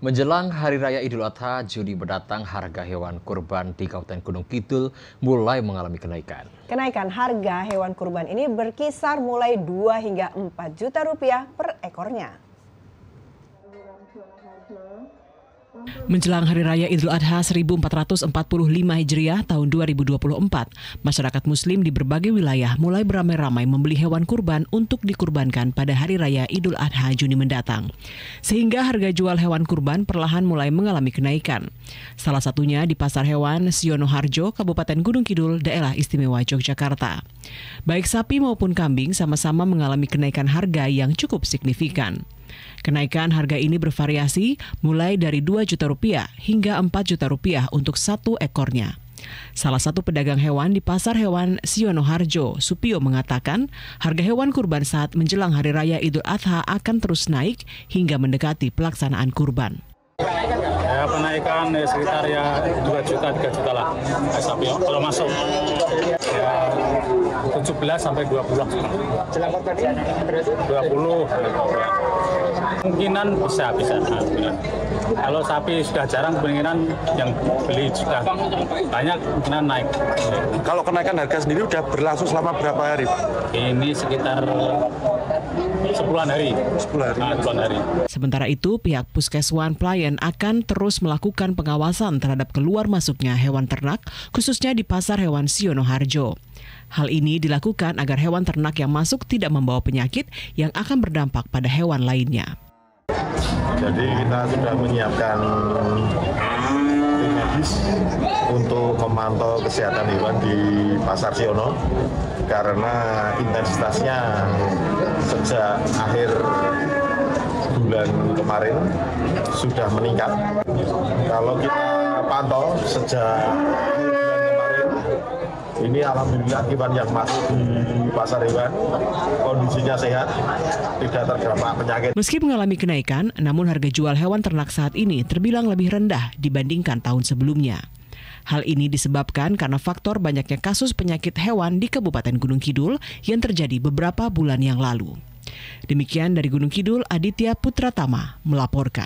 Menjelang Hari Raya Idul Adha Juni mendatang, harga hewan kurban di Kabupaten Gunung Kidul mulai mengalami kenaikan. Kenaikan harga hewan kurban ini berkisar mulai 2 hingga 4 juta rupiah per ekornya. Menjelang Hari Raya Idul Adha 1445 Hijriah tahun 2024, masyarakat Muslim di berbagai wilayah mulai beramai-ramai membeli hewan kurban untuk dikurbankan pada Hari Raya Idul Adha Juni mendatang. Sehingga harga jual hewan kurban perlahan mulai mengalami kenaikan. Salah satunya di Pasar Hewan Sionoharjo, Kabupaten Gunung Kidul, Daerah Istimewa Yogyakarta. Baik sapi maupun kambing sama-sama mengalami kenaikan harga yang cukup signifikan. Kenaikan harga ini bervariasi mulai dari 2 juta rupiah hingga 4 juta rupiah untuk satu ekornya. Salah satu pedagang hewan di Pasar Hewan Sionoharjo, Supio, mengatakan harga hewan kurban saat menjelang Hari Raya Idul Adha akan terus naik hingga mendekati pelaksanaan kurban. Ya, kenaikan sekitar 2 juta, 3 juta lah sapi kalau masuk. Ya, 17 sampai 20. Jelang kurban 20. Kemungkinan bisa. Kalau sapi sudah jarang, kemungkinan yang beli sudah banyak, kemungkinan naik. Kalau kenaikan harga sendiri sudah berlangsung selama berapa hari? Ini sekitar 10-an hari. 10 hari. Sementara itu, pihak Puskeswan Playen akan terus melakukan pengawasan terhadap keluar masuknya hewan ternak, khususnya di Pasar Hewan Sionoharjo. Hal ini dilakukan agar hewan ternak yang masuk tidak membawa penyakit yang akan berdampak pada hewan lainnya. Jadi kita sudah menyiapkan tim medis untuk memantau kesehatan hewan di Pasar Siono karena intensitasnya sejak akhir bulan kemarin sudah meningkat. Kalau kita pantau sejak bulan kemarin, ini alhamdulillah hewan yang masuk di pasar hewan kondisinya sehat, tidak terdampak penyakit. Meski mengalami kenaikan, namun harga jual hewan ternak saat ini terbilang lebih rendah dibandingkan tahun sebelumnya. Hal ini disebabkan karena faktor banyaknya kasus penyakit hewan di Kabupaten Gunung Kidul yang terjadi beberapa bulan yang lalu. Demikian dari Gunung Kidul, Aditya Putratama melaporkan.